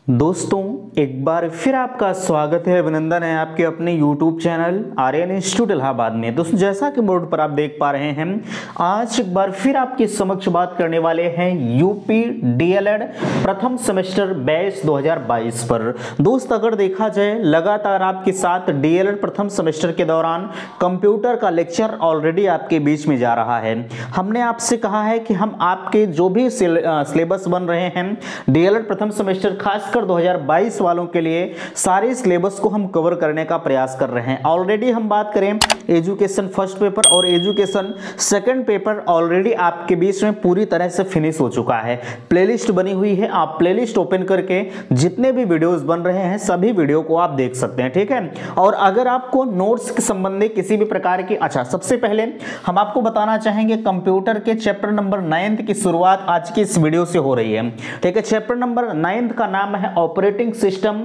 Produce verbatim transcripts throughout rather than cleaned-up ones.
दोस्तों एक बार फिर आपका स्वागत है, अभिनंदन है आपके अपने YouTube channel Aryan institute Allahabad में। दोस्तों जैसा कि बोर्ड पर आप देख पा रहे हैं, आज एक बार फिर आपके समक्ष बात करने वाले हैं यूपी डीएलएड प्रथम सेमेस्टर बैच दो हज़ार बाईस पर। दोस्त अगर देखा जाए लगातार आपके साथ डीएलएड प्रथम सेमेस्टर के दौरान कंप्यूटर का लेक्चर ऑलरेडी आपके बीच में जा रहा है। हमने आपसे कहा है कि हम आपके जो भी सिलेबस बन रहे हैं डीएलएड प्रथम सेमेस्टर खासकर दो हज़ार बाईस वालों के लिए सारे सिलेबस को हम कवर करने का प्रयास कर रहे हैं। ऑलरेडी हम बात करें एजुकेशन फर्स्ट पेपर और एजुकेशन सेकंड पेपर ऑलरेडी आपके बीच में पूरी तरह से फिनिश हो चुका है। प्लेलिस्ट बनी हुई है, आप प्लेलिस्ट ओपन करके जितने भी वीडियोस बन रहे हैं सभी वीडियो को आप देख सकते हैं, ठीक है। और अगर आपको नोट्स के संबंधी किसी भी प्रकार की अच्छा सबसे पहले हम आपको बताना चाहेंगे कंप्यूटर के चैप्टर नंबर नाइन्थ की शुरुआत आज की इस वीडियो से हो रही है, ठीक है। चैप्टर नंबर नाइन्थ का नाम है ऑपरेटिंग सिस्टम।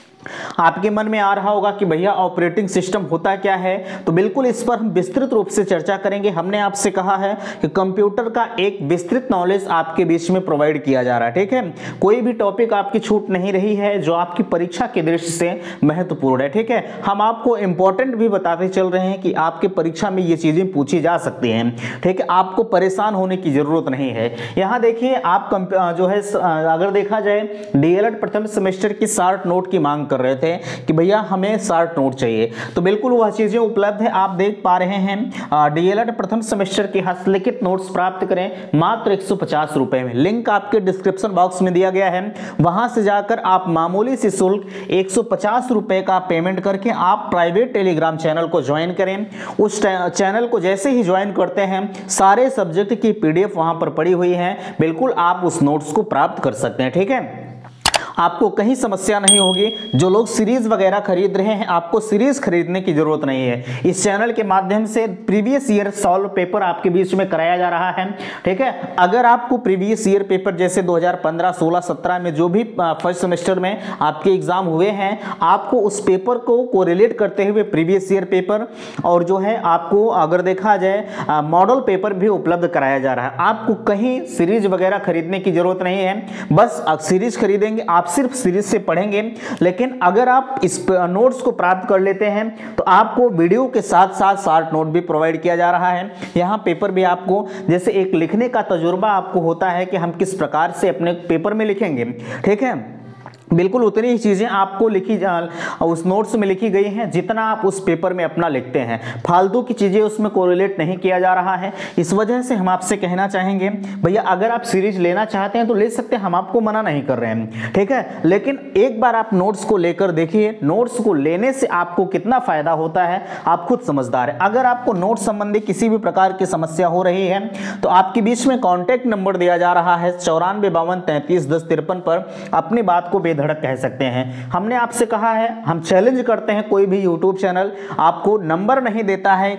आपके मन में आ रहा होगा कि भैया ऑपरेटिंग सिस्टम होता क्या है, तो बिल्कुल इस पर हम विस्तृत रूप से चर्चा करेंगे। हमने आपसे कहा है कि कंप्यूटर का एक विस्तृत नॉलेज आपके बीच में प्रोवाइड किया जा रहा है, ठीक है। कोई भी टॉपिक आपकी छूट नहीं रही है जो आपकी परीक्षा की दृष्टि से महत्वपूर्ण है, ठीक है। हम आपको इंपॉर्टेंट भी बताते चल रहे हैं कि आपके परीक्षा में ये चीजें पूछी जा सकती हैं, ठीक है। आपको परेशान होने की जरूरत नहीं है। यहाँ देखिए आप जो है अगर देखा जाए डीएलएड प्रथम सेमेस्टर की शार्ट नोट की मांग कर रहे थे कि भैया हमें शार्ट नोट चाहिए, तो बिल्कुल वह चीजें उपलब्ध है। आप देख पा रहे हैं डीएलएड प्रथम सेमेस्टर के हस्तलिखित नोट्स प्राप्त करें मात्र एक सौ पचास रुपए में। लिंक आपके डिस्क्रिप्शन बॉक्स में दिया गया है, वहां से जाकर आप मामूली सी शुल्क एक सौ पचास रुपए का पेमेंट करके आप प्राइवेट टेलीग्राम चैनल को ज्वाइन करें। उस चैनल को जैसे ही ज्वाइन करते हैं सारे सब्जेक्ट की पीडीएफ वहां पर पड़ी हुई है, बिल्कुल आप उस नोट्स को प्राप्त कर सकते हैं, ठीक है। आपको कहीं समस्या नहीं होगी। जो लोग सीरीज वगैरह खरीद रहे हैं आपको सीरीज खरीदने की जरूरत नहीं है। इस चैनल के माध्यम से प्रीवियस ईयर सॉल्व पेपर आपके बीच में कराया जा रहा है, ठीक है। अगर आपको प्रीवियस ईयर पेपर जैसे दो हज़ार पंद्रह सोलह सत्रह में जो भी फर्स्ट सेमेस्टर में आपके एग्जाम हुए हैं, आपको उस पेपर को कोरिलेट करते हुए प्रीवियस ईयर पेपर और जो है आपको अगर देखा जाए मॉडल पेपर भी उपलब्ध कराया जा रहा है। आपको कहीं सीरीज वगैरह खरीदने की जरूरत नहीं है, बस सीरीज खरीदेंगे आप सिर्फ सीरीज से पढ़ेंगे। लेकिन अगर आप इस नोट्स को प्राप्त कर लेते हैं तो आपको वीडियो के साथ साथ शार्ट नोट भी प्रोवाइड किया जा रहा है। यहाँ पेपर भी आपको जैसे एक लिखने का तजुर्बा आपको होता है कि हम किस प्रकार से अपने पेपर में लिखेंगे, ठीक है। बिल्कुल उतनी ही चीजें आपको लिखी उस नोट्स में लिखी गई हैं जितना आप उस पेपर में अपना लिखते हैं। फालतू की चीजें उसमें कोरिलेट नहीं किया जा रहा है। इस वजह से हम आपसे कहना चाहेंगे भैया अगर आप सीरीज लेना चाहते हैं तो ले सकते हैं, हम आपको मना नहीं कर रहे हैं, ठीक है। लेकिन एक बार आप नोट्स को लेकर देखिए, नोट्स को लेने से आपको कितना फायदा होता है आप खुद समझदार है। अगर आपको नोट्स संबंधी किसी भी प्रकार की समस्या हो रही है तो आपके बीच में कॉन्टैक्ट नंबर दिया जा रहा है चौरानवे बावन तैंतीस दस तिरपन पर अपनी बात को धड़क कह सकते हैं। हमने आपसे कहा है, हम चैलेंज करते हैं कोई भी यूट्यूब चैनल आपको नंबर नहीं देता है,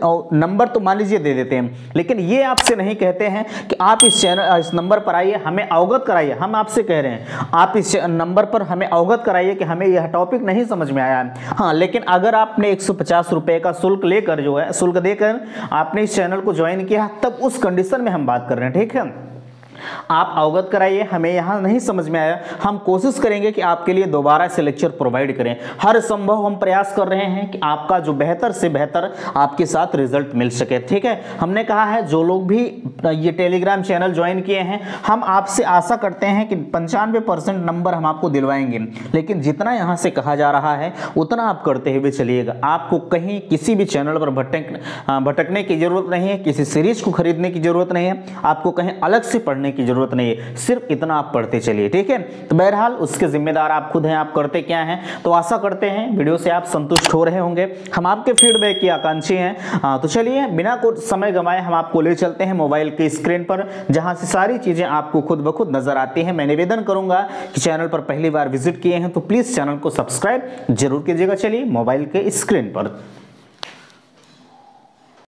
नंबर तो मान लीजिए दे देते हैं, लेकिन ये आपसे नहीं कहते हैं कि आप इस चैनल इस नंबर पर आइए हमें अवगत कराइए। हम आपसे कह रहे हैं आप इस नंबर पर हमें अवगत कराइए कि हमें यह टॉपिक नहीं समझ में आया है। हाँ, लेकिन अगर आपने एक सौ पचास रुपए का शुल्क लेकर जो है शुल्क देकर आपने इस चैनल को ज्वाइन किया, तब उस कंडीशन में हम बात कर रहे हैं, ठीक है। आप अवगत कराइए, हमें यहां नहीं समझ में आया, हम कोशिश करेंगे कि आपके लिए दोबारा से लेक्चर प्रोवाइड करें। हर संभव हम प्रयास कर रहे हैं कि आपका जो बेहतर से बेहतर आपके साथ रिजल्ट मिल सके, ठीक है। हमने कहा है जो लोग भी ये टेलीग्राम चैनल ज्वाइन किए हैं हम आपसे आशा करते हैं कि पंचानवे परसेंट नंबर हम आपको दिलवाएंगे, लेकिन जितना यहां से कहा जा रहा है उतना आप करते हुए चलिएगा। आपको कहीं किसी भी चैनल पर भटक भटकने की जरूरत नहीं है, किसी सीरीज को खरीदने की जरूरत नहीं है, आपको कहीं अलग से पढ़ने की जरूरत नहीं है, सिर्फ इतना आप पढ़ते चलिए, ठीक है। तो बहरहाल उसके जिम्मेदार आप खुद हैं, आप करते क्या हैं। तो आशा करते हैं वीडियो से आप संतुष्ट हो रहे होंगे, हम आपके फीडबैक की आकांक्षी हैं। आ, तो चलिए बिना कुछ समय गंवाए हम आपको ले चलते हैं मोबाइल की स्क्रीन पर, जहां से सारी चीजें आपको खुद ब खुद नजर आती हैं। मैं निवेदन करूंगा कि चैनल पर पहली बार विजिट किए हैं तो प्लीज चैनल को सब्सक्राइब जरूर कीजिएगा। चलिए मोबाइल के स्क्रीन पर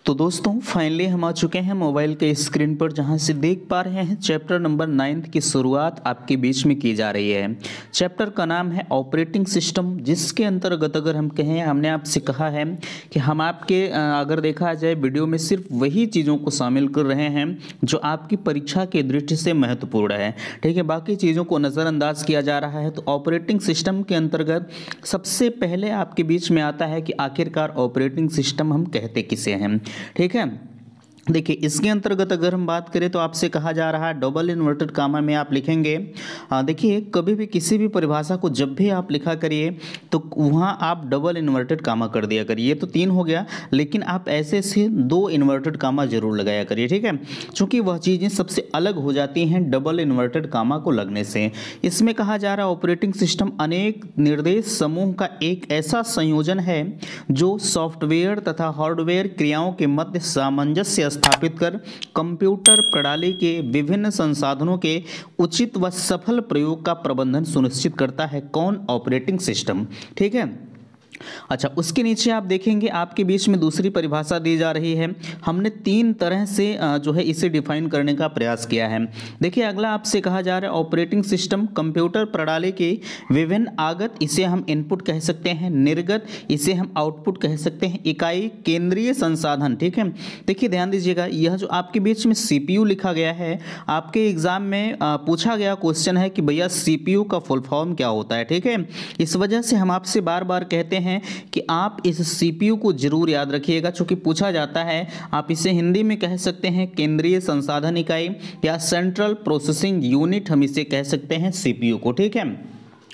तो दोस्तों फाइनली हम आ चुके हैं मोबाइल के स्क्रीन पर, जहां से देख पा रहे हैं चैप्टर नंबर नाइन्थ की शुरुआत आपके बीच में की जा रही है। चैप्टर का नाम है ऑपरेटिंग सिस्टम, जिसके अंतर्गत अगर हम कहें, हमने आपसे कहा है कि हम आपके अगर देखा जाए वीडियो में सिर्फ वही चीज़ों को शामिल कर रहे हैं जो आपकी परीक्षा की दृष्टि से महत्वपूर्ण है, ठीक है। बाकी चीज़ों को नज़रअंदाज किया जा रहा है। तो ऑपरेटिंग सिस्टम के अंतर्गत सबसे पहले आपके बीच में आता है कि आखिरकार ऑपरेटिंग सिस्टम हम कहते किसे हैं, ठीक है। देखिए इसके अंतर्गत अगर हम बात करें तो आपसे कहा जा रहा है डबल इन्वर्टेड कामा में आप लिखेंगे। देखिए कभी भी किसी भी परिभाषा को जब भी आप लिखा करिए तो वहाँ आप डबल इन्वर्टेड कामा कर दिया करिए। ये तो तीन हो गया, लेकिन आप ऐसे से दो इन्वर्टेड कामा जरूर लगाया करिए, ठीक है, क्योंकि वह चीज़ें सबसे अलग हो जाती हैं डबल इन्वर्टेड कामा को लगने से। इसमें कहा जा रहा है ऑपरेटिंग सिस्टम अनेक निर्देश समूह का एक ऐसा संयोजन है जो सॉफ्टवेयर तथा हार्डवेयर क्रियाओं के मध्य सामंजस्य स्थापित कर कंप्यूटर प्रणाली के विभिन्न संसाधनों के उचित व सफल प्रयोग का प्रबंधन सुनिश्चित करता है। कौन? ऑपरेटिंग सिस्टम, ठीक है। अच्छा, उसके नीचे आप देखेंगे आपके बीच में दूसरी परिभाषा दी जा रही है। हमने तीन तरह से जो है इसे डिफाइन करने का प्रयास किया है। देखिए अगला आपसे कहा जा रहा है ऑपरेटिंग सिस्टम कंप्यूटर प्रणाली के विभिन्न आगत, इसे हम इनपुट कह सकते हैं, निर्गत इसे हम आउटपुट कह सकते हैं, इकाई केंद्रीय संसाधन, ठीक है। देखिए ध्यान दीजिएगा, यह जो आपके बीच में सीपीयू लिखा गया है, आपके एग्जाम में पूछा गया क्वेश्चन है कि भैया सीपीयू का फुल फॉर्म क्या होता है, ठीक है। इस वजह से हम आपसे बार बार कहते हैं कि आप इस सीपीयू को जरूर याद रखिएगा, चूंकि पूछा जाता है। आप इसे हिंदी में कह सकते हैं केंद्रीय संसाधन इकाई या सेंट्रल प्रोसेसिंग यूनिट, हम इसे कह सकते हैं सीपीयू को, ठीक है।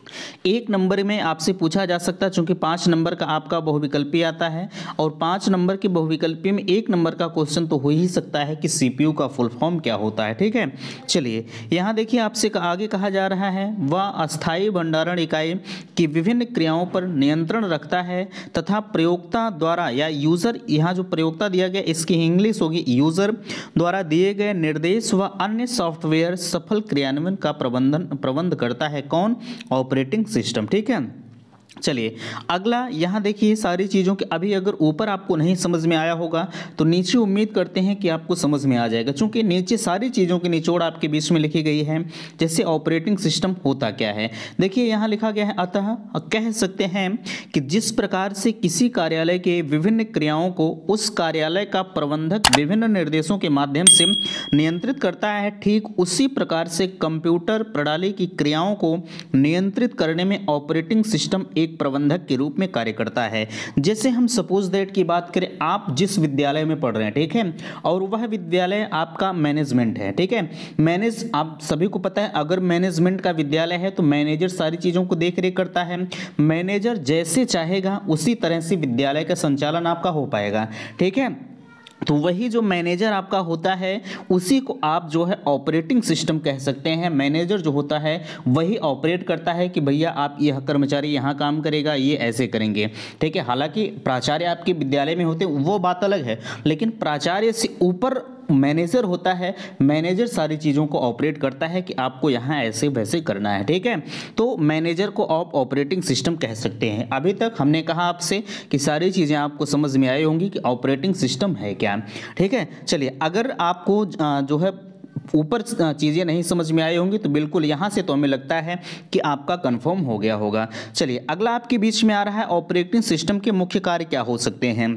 एक नंबर में आपसे पूछा जा सकता है, चूंकि पाँच नंबर का आपका बहुविकल्पी आता है और पाँच नंबर के बहुविकल्पी में एक नंबर का क्वेश्चन तो हो ही सकता है कि सीपीयू का फुल फॉर्म क्या होता है, ठीक है। चलिए यहाँ देखिए आपसे आगे कहा जा रहा है वह अस्थायी भंडारण इकाई की विभिन्न क्रियाओं पर नियंत्रण रखता है तथा प्रयोक्ता द्वारा या यूजर, यहाँ जो प्रयोक्ता दिया गया इसकी इंग्लिश होगी यूजर, द्वारा दिए गए निर्देश व अन्य सॉफ्टवेयर सफल क्रियान्वयन का प्रबंधन प्रबंध करता है। कौन? ऑपरेटिंग सिस्टम, ठीक है। चलिए अगला यहाँ देखिए सारी चीज़ों के, अभी अगर ऊपर आपको नहीं समझ में आया होगा तो नीचे उम्मीद करते हैं कि आपको समझ में आ जाएगा, क्योंकि नीचे सारी चीज़ों की निचोड़ आपके बीच में लिखी गई है। जैसे ऑपरेटिंग सिस्टम होता क्या है, देखिए यहाँ लिखा गया है, अतः कह सकते हैं कि जिस प्रकार से किसी कार्यालय के विभिन्न क्रियाओं को उस कार्यालय का प्रबंधक विभिन्न निर्देशों के माध्यम से नियंत्रित करता है, ठीक उसी प्रकार से कंप्यूटर प्रणाली की क्रियाओं को नियंत्रित करने में ऑपरेटिंग सिस्टम एक प्रबंधक के रूप में कार्य करता है। जैसे हम सपोज दैट की बात करें, आप जिस विद्यालय में पढ़ रहे हैं, ठीक है, और वह विद्यालय आपका मैनेजमेंट है, ठीक है। मैनेज, आप सभी को पता है अगर मैनेजमेंट का विद्यालय है तो मैनेजर सारी चीज़ों को देख रेख करता है। मैनेजर जैसे चाहेगा उसी तरह से विद्यालय का संचालन आपका हो पाएगा, ठीक है। तो वही जो मैनेजर आपका होता है उसी को आप जो है ऑपरेटिंग सिस्टम कह सकते हैं। मैनेजर जो होता है वही ऑपरेट करता है कि भैया आप यह कर्मचारी यहाँ काम करेगा, ये ऐसे करेंगे, ठीक है। हालांकि प्राचार्य आपके विद्यालय में होते हैं वो बात अलग है, लेकिन प्राचार्य से ऊपर मैनेजर होता है। मैनेजर सारी चीज़ों को ऑपरेट करता है कि आपको यहाँ ऐसे वैसे करना है, ठीक है। तो मैनेजर को आप ऑपरेटिंग सिस्टम कह सकते हैं। अभी तक हमने कहा आपसे कि सारी चीज़ें आपको समझ में आई होंगी कि ऑपरेटिंग सिस्टम है क्या, ठीक है। चलिए अगर आपको जो है ऊपर चीज़ें नहीं समझ में आई होंगी तो बिल्कुल यहाँ से तो हमें लगता है कि आपका कंफर्म हो गया होगा। चलिए अगला आपके बीच में आ रहा है ऑपरेटिंग सिस्टम के मुख्य कार्य क्या हो सकते हैं।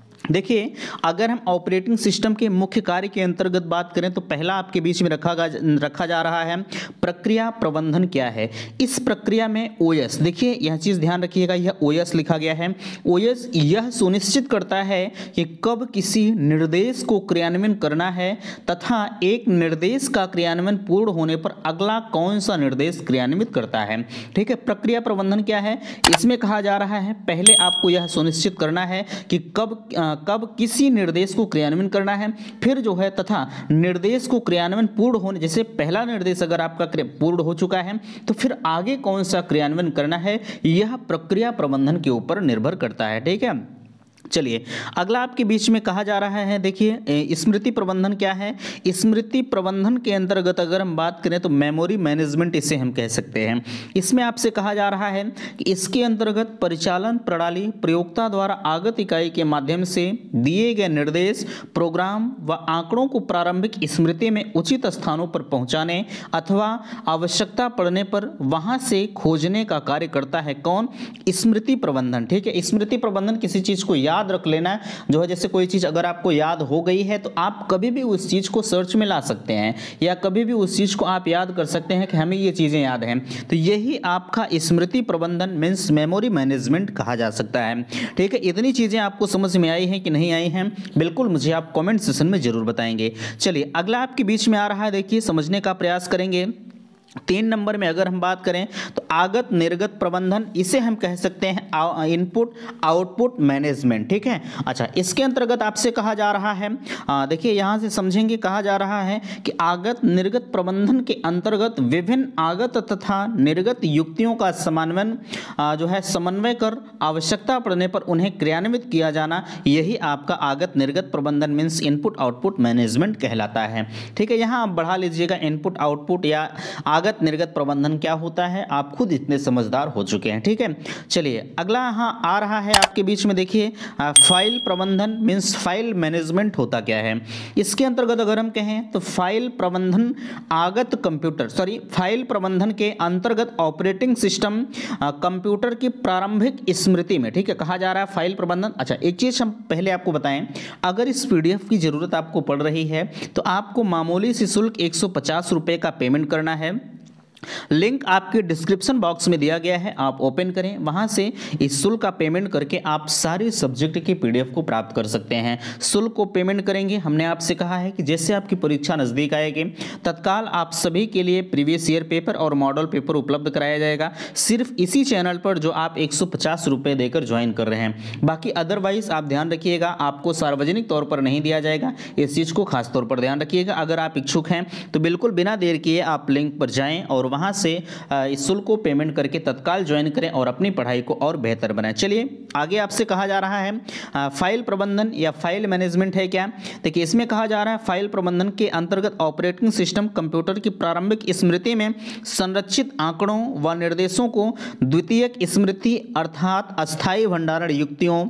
देखिए अगर हम ऑपरेटिंग सिस्टम के मुख्य कार्य के अंतर्गत बात करें तो पहला आपके बीच में रखा रखा जा रहा है प्रक्रिया प्रबंधन क्या है। इस प्रक्रिया में ओएस, देखिए यह चीज़ ध्यान रखिएगा, यह ओएस लिखा गया है। ओएस यह सुनिश्चित करता है कि कब किसी निर्देश को क्रियान्वयन करना है तथा एक निर्देश का क्रियान्वयन पूर्ण होने पर अगला कौन सा निर्देश क्रियान्वित करता है, ठीक है। प्रक्रिया प्रबंधन क्या है, इसमें कहा जा रहा है पहले आपको यह सुनिश्चित करना है कि कब कब किसी निर्देश को क्रियान्वयन करना है, फिर जो है तथा निर्देश को क्रियान्वयन पूर्ण होने, जैसे पहला निर्देश अगर आपका पूर्ण हो चुका है तो फिर आगे कौन सा क्रियान्वयन करना है, यह प्रक्रिया प्रबंधन के ऊपर निर्भर करता है, ठीक है। चलिए अगला आपके बीच में कहा जा रहा है, देखिए स्मृति प्रबंधन क्या है। स्मृति प्रबंधन के अंतर्गत अगर हम बात करें तो मेमोरी मैनेजमेंट इसे हम कह सकते हैं। इसमें आपसे कहा जा रहा है कि इसके अंतर्गत परिचालन प्रणाली प्रयोक्ता द्वारा आगत इकाई के माध्यम से दिए गए निर्देश, प्रोग्राम व आंकड़ों को प्रारंभिक स्मृति में उचित स्थानों पर पहुंचाने अथवा आवश्यकता पड़ने पर वहां से खोजने का कार्य करता है। कौन? स्मृति प्रबंधन। ठीक है, स्मृति प्रबंधन किसी चीज को याद रख लेना जो है, जैसे कोई चीज अगर आपको याद हो गई है तो आप कभी भी उस चीज को सर्च में ला सकते हैं या कभी भी उस चीज को आप याद कर सकते हैं कि हमें ये चीजें याद हैं। तो यही आपका स्मृति प्रबंधन मींस मेमोरी मैनेजमेंट कहा जा सकता है। ठीक है, इतनी चीजें आपको समझ में आई हैं कि नहीं आई हैं, बिल्कुल मुझे आप कमेंट सेशन में जरूर बताएंगे। चलिए अगला आपके बीच में आ रहा है, देखिए समझने का प्रयास करेंगे। तीन नंबर में अगर हम बात करें तो आगत निर्गत प्रबंधन, इसे हम कह सकते हैं इनपुट आउटपुट मैनेजमेंट। ठीक है, अच्छा इसके अंतर्गत आपसे कहा जा रहा है, देखिए यहां से समझेंगे, कहा जा रहा है कि आगत निर्गत प्रबंधन के अंतर्गत विभिन्न आगत तथा निर्गत युक्तियों का समन्वय जो है समन्वय कर आवश्यकता पड़ने पर उन्हें क्रियान्वित किया जाना, यही आपका आगत निर्गत प्रबंधन मीन्स इनपुट आउटपुट मैनेजमेंट कहलाता है। ठीक है, यहां आप बढ़ा लीजिएगा इनपुट आउटपुट या आगत निर्गत प्रबंधन क्या होता है, आप खुद इतने समझदार हो चुके हैं। ठीक है, चलिए अगला यहाँ आ रहा है आपके बीच में, देखिए फाइल प्रबंधन मींस फाइल मैनेजमेंट होता क्या है। इसके अंतर्गत अगर हम कहें तो फाइल प्रबंधन आगत कंप्यूटर सॉरी फाइल प्रबंधन के अंतर्गत ऑपरेटिंग सिस्टम कंप्यूटर की प्रारंभिक स्मृति में, ठीक है, कहा जा रहा है फाइल प्रबंधन। अच्छा एक चीज हम पहले आपको बताएं, अगर इस पीडीएफ की जरूरत आपको पड़ रही है तो आपको मामूली सी शुल्क एक सौ पचास रुपए का पेमेंट करना है। लिंक आपके डिस्क्रिप्शन बॉक्स में दिया गया है, आप ओपन करें, वहां से इस शुल्क का पेमेंट करके आप सारे सब्जेक्ट की पीडीएफ को प्राप्त कर सकते हैं। शुल्क को पेमेंट करेंगे, हमने आपसे कहा है कि जैसे आपकी परीक्षा नजदीक आएगी तत्काल आप सभी के लिए प्रीवियस ईयर पेपर और मॉडल पेपर उपलब्ध कराया जाएगा, सिर्फ इसी चैनल पर जो आप एक सौ पचास रुपये देकर ज्वाइन कर रहे हैं। बाकी अदरवाइज आप ध्यान रखिएगा, आपको सार्वजनिक तौर पर नहीं दिया जाएगा, इस चीज़ को खास तौर पर ध्यान रखिएगा। अगर आप इच्छुक हैं तो बिल्कुल बिना देर किए आप लिंक पर जाएं और वहां से इस शुल्क को पेमेंट करके तत्काल ज्वाइन करें और अपनी पढ़ाई को और बेहतर बनाएं। चलिए आगे आपसे कहा जा रहा है फाइल प्रबंधन या फाइल मैनेजमेंट है क्या। देखिए इसमें कहा जा रहा है फाइल प्रबंधन के अंतर्गत ऑपरेटिंग सिस्टम कंप्यूटर की प्रारंभिक स्मृति में संरक्षित आंकड़ों व निर्देशों को द्वितीयक स्मृति अर्थात अस्थायी भंडारण युक्तियों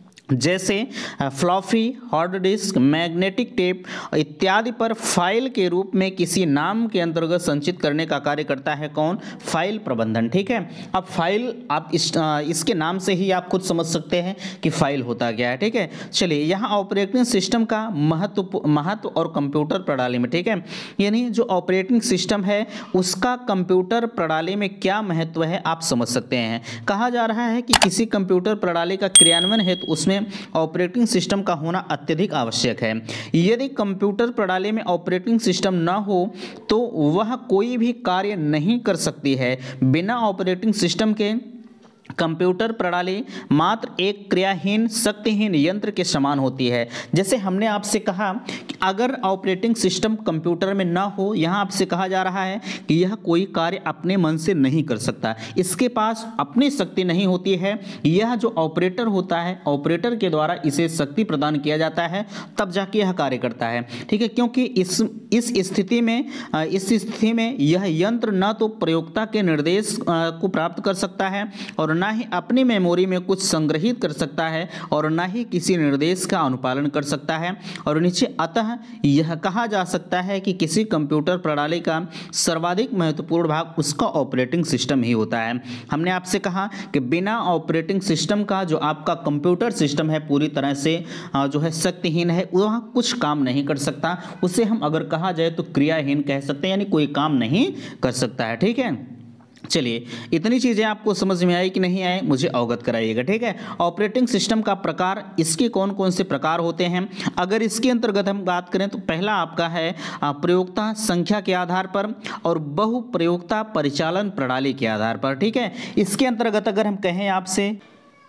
जैसे floppy, hard disk, magnetic tape इत्यादि पर फाइल के रूप में किसी नाम के अंतर्गत संचित करने का कार्य करता है। कौन? फाइल प्रबंधन। ठीक है, अब फाइल आप इस, इसके नाम से ही आप खुद समझ सकते हैं कि फाइल होता क्या है। ठीक है, चलिए यहाँ ऑपरेटिंग सिस्टम का महत्व महत्व और कंप्यूटर प्रणाली में, ठीक है, यानी जो ऑपरेटिंग सिस्टम है उसका कंप्यूटर प्रणाली में क्या महत्व है आप समझ सकते हैं। कहा जा रहा है कि किसी कंप्यूटर प्रणाली का क्रियान्वयन हेतु उसमें ऑपरेटिंग सिस्टम का होना अत्यधिक आवश्यक है। यदि कंप्यूटर प्रणाली में ऑपरेटिंग सिस्टम न हो तो वह कोई भी कार्य नहीं कर सकती है। बिना ऑपरेटिंग सिस्टम के कंप्यूटर प्रणाली मात्र एक क्रियाहीन शक्तिहीन यंत्र के समान होती है। जैसे हमने आपसे कहा कि अगर ऑपरेटिंग सिस्टम कंप्यूटर में ना हो, यहाँ आपसे कहा जा रहा है कि यह कोई कार्य अपने मन से नहीं कर सकता, इसके पास अपनी शक्ति नहीं होती है। यह जो ऑपरेटर होता है, ऑपरेटर के द्वारा इसे शक्ति प्रदान किया जाता है, तब जाके यह कार्य करता है। ठीक है, क्योंकि इस इस स्थिति में इस स्थिति में यह यंत्र न तो प्रयोक्ता के निर्देश को प्राप्त कर सकता है और ना ही अपनी मेमोरी में कुछ संग्रहित कर सकता है और ना ही किसी निर्देश का अनुपालन कर सकता है। और नीचे अतः यह कहा जा सकता है कि किसी कंप्यूटर प्रणाली का सर्वाधिक महत्वपूर्ण भाग उसका ऑपरेटिंग सिस्टम ही होता है। हमने आपसे कहा कि बिना ऑपरेटिंग सिस्टम का जो आपका कंप्यूटर सिस्टम है पूरी तरह से जो है शक्तिहीन है, वह कुछ काम नहीं कर सकता। उसे हम अगर कहा जाए तो क्रियाहीन कह सकते हैं, यानी कोई काम नहीं कर सकता है। ठीक है, चलिए इतनी चीज़ें आपको समझ में आई कि नहीं आए, मुझे अवगत कराइएगा। ठीक है, ऑपरेटिंग सिस्टम का प्रकार, इसके कौन कौन से प्रकार होते हैं। अगर इसके अंतर्गत हम बात करें तो पहला आपका है प्रयोक्ता संख्या के आधार पर और बहु प्रयोक्ता परिचालन प्रणाली के आधार पर। ठीक है, इसके अंतर्गत अगर हम कहें आपसे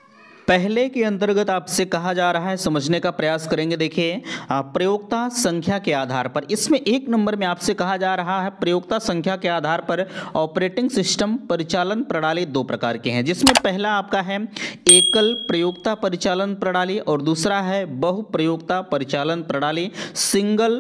पहले के अंतर्गत आपसे कहा जा रहा है, समझने का प्रयास करेंगे। देखिए प्रयोक्ता संख्या के आधार पर, इसमें एक नंबर में आपसे कहा जा रहा है प्रयोक्ता संख्या के आधार पर ऑपरेटिंग सिस्टम परिचालन प्रणाली दो प्रकार के हैं, जिसमें पहला आपका है एकल प्रयोक्ता परिचालन प्रणाली और दूसरा है बहु प्रयोक्ता परिचालन प्रणाली, सिंगल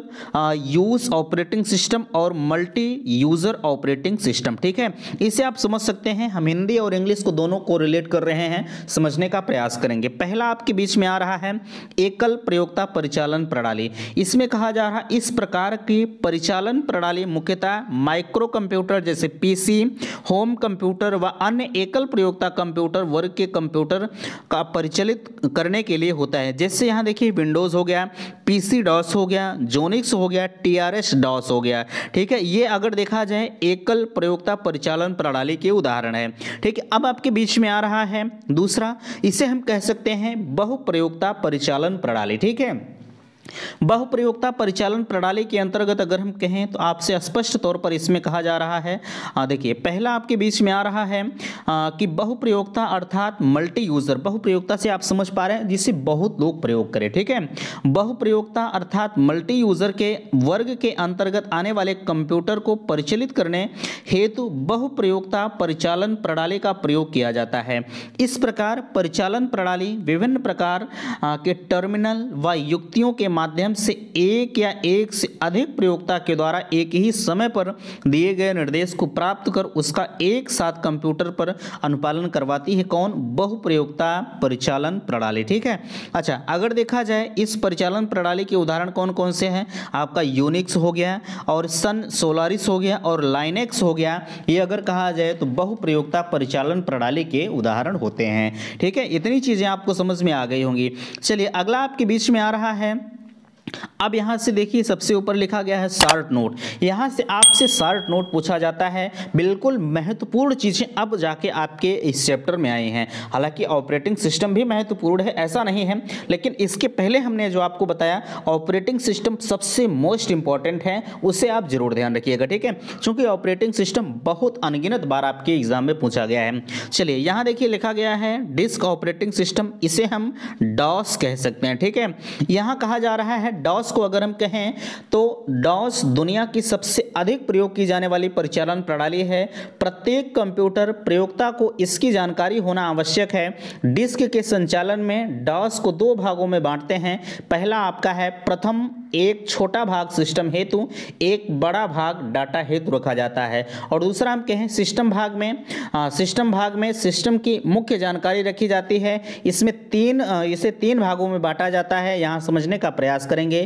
यूज ऑपरेटिंग सिस्टम और मल्टी यूजर ऑपरेटिंग सिस्टम। ठीक है, इसे आप समझ सकते हैं। हम हिंदी और इंग्लिश को दोनों को रिलेट कर रहे हैं, समझने का प्रयास करेंगे। पहला आपके बीच में आ रहा है एकल प्रयोक्ता परिचालन प्रणाली। इसमें कहा जा रहा है इस प्रकार की परिचालन प्रणाली मुख्यतः माइक्रो कंप्यूटर जैसे पीसी, होम कंप्यूटर व अन्य एकल प्रयोक्ता कंप्यूटर वर्ग के कंप्यूटर का परिचालित करने के लिए होता है। जैसे यहाँ देखिए विंडोज हो गया, पीसी डॉस हो गया, जोनिक्स हो गया, टीआरएस डॉस हो गया। ठीक है, ये अगर देखा जाए एकल प्रयोक्ता परिचालन प्रणाली के उदाहरण है। ठीक है, अब आपके बीच में आ रहा है दूसरा, इसे हम कह सकते हैं बहुप्रयोक्ता परिचालन प्रणाली। ठीक है, बहुप्रयोक्ता परिचालन प्रणाली के अंतर्गत अगर हम कहें तो आपसे स्पष्ट तौर पर इसमें कहा जा रहा है, देखिए पहला आपके बीच में आ रहा है आ, कि बहुप्रयोक्ता अर्थात मल्टी यूजर। बहुप्रयोक्ता से आप समझ पा रहे हैं जिसे बहुत लोग प्रयोग करें। ठीक है, बहुप्रयोक्ता अर्थात मल्टी यूजर के वर्ग के अंतर्गत आने वाले कंप्यूटर को परिचालित करने हेतु बहुप्रयोक्ता परिचालन प्रणाली का प्रयोग किया जाता है। इस प्रकार परिचालन प्रणाली विभिन्न प्रकार के टर्मिनल व युक्तियों के माध्यम से एक या एक से अधिक प्रयोक्ता के द्वारा एक ही समय पर दिए गए निर्देश को प्राप्त कर उसका एक साथ कंप्यूटर पर अनुपालन करवाती है। कौन? बहुप्रयोक्ता परिचालन प्रणाली। ठीक है, अच्छा अगर देखा जाए इस परिचालन प्रणाली के उदाहरण कौन कौन से हैं, आपका यूनिक्स हो गया और सन सोलारिस हो गया और लाइनेक्स हो गया। ये अगर कहा जाए तो बहुप्रयोक्ता परिचालन प्रणाली के उदाहरण होते हैं। ठीक है, इतनी चीजें आपको समझ में आ गई होंगी। चलिए अगला आपके बीच में आ रहा है, अब यहां से देखिए सबसे ऊपर लिखा गया है शार्ट नोट। यहां से आपसे शार्ट नोट पूछा जाता है। बिल्कुल महत्वपूर्ण चीजें अब जाके आपके इस चैप्टर में आई हैं। हालांकि ऑपरेटिंग सिस्टम भी महत्वपूर्ण है, ऐसा नहीं है, लेकिन इसके पहले हमने जो आपको बताया ऑपरेटिंग सिस्टम सबसे मोस्ट इंपॉर्टेंट है, उसे आप जरूर ध्यान रखिएगा। ठीक है, क्योंकि ऑपरेटिंग सिस्टम बहुत अनगिनत बार आपके एग्जाम में पूछा गया है। चलिए यहां देखिए लिखा गया है डिस्क ऑपरेटिंग सिस्टम, इसे हम डॉस कह सकते हैं। ठीक है, यहां कहा जा रहा है डॉस को अगर हम कहें तो डॉस दुनिया की सबसे अधिक प्रयोग की जाने वाली परिचालन प्रणाली है। प्रत्येक कंप्यूटर प्रयोक्ता को इसकी जानकारी होना आवश्यक है। डिस्क के संचालन में डॉस को दो भागों में बांटते हैं। पहला आपका है प्रथम एक छोटा भाग सिस्टम हेतु, एक बड़ा भाग डाटा हेतु रखा जाता है, और दूसरा हम कहें सिस्टम भाग में आ, सिस्टम भाग में सिस्टम की मुख्य जानकारी रखी जाती है। इसमें तीन इसे तीन भागों में बांटा जाता है। यहां समझने का प्रयास करेंगे।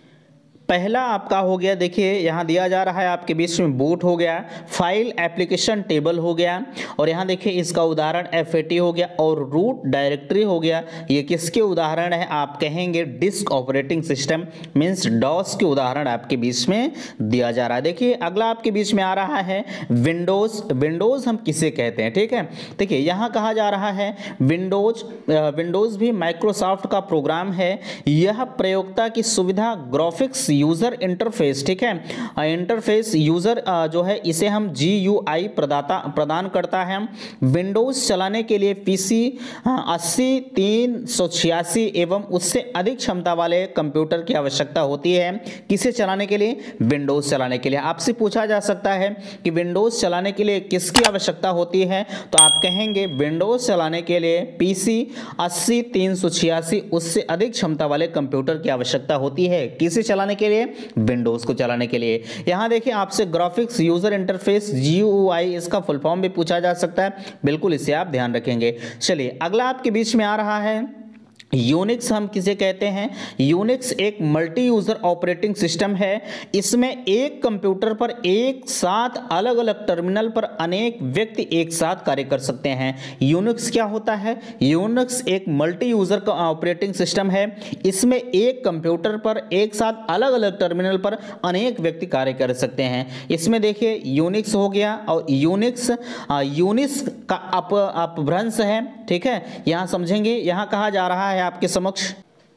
पहला आपका हो गया, देखिए यहां दिया जा रहा है आपके बीच में बूट हो गया, फाइल एप्लीकेशन टेबल हो गया, और यहां देखिए इसका उदाहरण एफ ए टी हो गया और रूट डायरेक्टरी हो गया। ये किसके उदाहरण है? आप कहेंगे disk operating system means DOS के उदाहरण आपके बीच में दिया जा रहा है। देखिए अगला आपके बीच में आ रहा है विंडोज। विंडोज हम किसे कहते हैं? ठीक है, देखिए यहां कहा जा रहा है विंडोज विंडोज भी माइक्रोसॉफ्ट का प्रोग्राम है। यह प्रयोक्ता की सुविधा ग्राफिक्स यूजर इंटरफेस, ठीक है, इंटरफेस यूजर जो है इसे हम जी यू आई प्रदाता प्रदान करता है। विंडोज चलाने के लिए पीसी अस्सी तीन सौ छियासी एवं उससे अधिक क्षमता वाले कंप्यूटर की आवश्यकता होती है। किसे चलाने के लिए? विंडोज चलाने के लिए। आपसे पूछा जा सकता है कि विंडोज चलाने के लिए किसकी आवश्यकता होती है, तो आप कहेंगे विंडोज चलाने के लिए पीसी अस्सी तीन सौ छियासी उससे अधिक क्षमता वाले कंप्यूटर की आवश्यकता होती है। किसे चलाने के लिए? विंडोज को चलाने के लिए। यहां देखिए आपसे graphics user interface G U I इसका फुल फॉर्म भी पूछा जा सकता है, बिल्कुल इसे आप ध्यान रखेंगे। चलिए अगला आपके बीच में आ रहा है यूनिक्स। हम किसे कहते हैं? यूनिक्स एक मल्टी यूजर ऑपरेटिंग सिस्टम है। इसमें एक कंप्यूटर पर एक साथ अलग अलग टर्मिनल पर अनेक व्यक्ति एक साथ कार्य कर सकते हैं। यूनिक्स क्या होता है? यूनिक्स एक मल्टी यूजर का ऑपरेटिंग सिस्टम है। इसमें एक कंप्यूटर पर एक साथ अलग अलग टर्मिनल पर अनेक व्यक्ति कार्य कर सकते हैं। इसमें देखिए यूनिक्स हो गया और यूनिक्स यूनिक्स का अप अपभ्रंश है। ठीक है, यहां समझेंगे। यहां कहा जा रहा है आपके समक्ष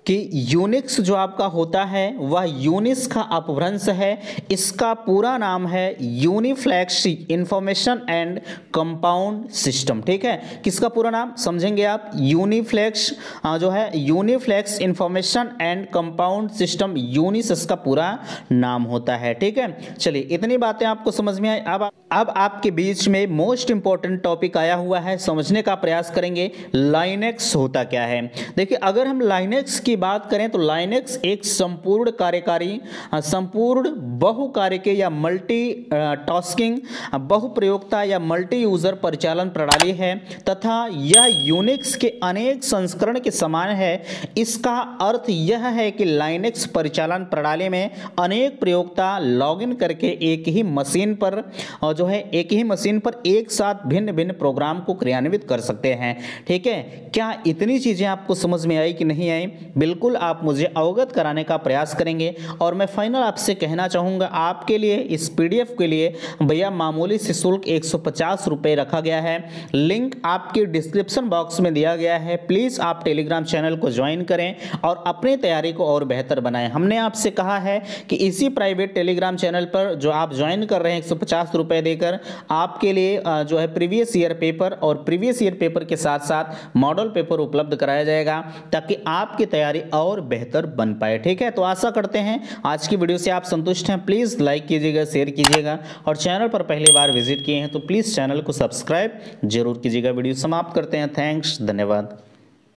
कि यूनिक्स जो आपका होता है वह यूनिक्स का अपभ्रंश है। इसका पूरा नाम है uniflex information and compound system. ठीक है, किसका पूरा नाम समझेंगे आप? यूनिफ्लेक्स जो है uniflex information and compound system, Unix इसका पूरा नाम होता है। ठीक है, चलिए इतनी बातें आपको समझ में आई। अब अब आपके बीच में मोस्ट इंपॉर्टेंट टॉपिक आया हुआ है, समझने का प्रयास करेंगे। लाइनेक्स होता क्या है? देखिए, अगर हम लाइनेक्स की बात करें तो लाइनेक्स एक संपूर्ण कार्यकारी, संपूर्ण बहुकार्यके या मल्टी टास्किंग, बहुप्रयोगता या मल्टी यूजर परिचालन प्रणाली है तथा यह यूनिक्स के अनेक संस्करण के समान है। इसका अर्थ यह है कि लाइनेक्स परिचालन प्रणाली में अनेक प्रयोगता लॉगिन करके एक ही मशीन पर जो है एक ही मशीन पर एक साथ भिन्न भिन्न प्रोग्राम को क्रियान्वित कर सकते हैं। ठीक है, क्या इतनी चीजें आपको समझ में आई कि नहीं आई? बिल्कुल आप मुझे अवगत कराने का प्रयास करेंगे। और मैं फाइनल आपसे कहना चाहूंगा, आपके लिए इस पीडीएफ के लिए भैया मामूली से शुल्क एक सौ पचास रुपए रखा गया है। लिंक आपके डिस्क्रिप्शन बॉक्स में दिया गया है। प्लीज आप टेलीग्राम चैनल को ज्वाइन करें और अपनी तैयारी को और बेहतर बनाएं। हमने आपसे कहा है कि इसी प्राइवेट टेलीग्राम चैनल पर जो आप ज्वाइन कर रहे हैं एक सौ पचास रुपए देकर, आपके लिए जो है प्रीवियस ईयर पेपर और प्रीवियस ईयर पेपर के साथ साथ मॉडल पेपर उपलब्ध कराया जाएगा ताकि आपकी तैयारी और बेहतर बन पाए। ठीक है, तो आशा करते हैं आज की वीडियो से आप संतुष्ट हैं। प्लीज लाइक कीजिएगा, शेयर कीजिएगा और चैनल पर पहली बार विजिट किए हैं तो प्लीज चैनल को सब्सक्राइब जरूर कीजिएगा। वीडियो समाप्त करते हैं। थैंक्स, धन्यवाद।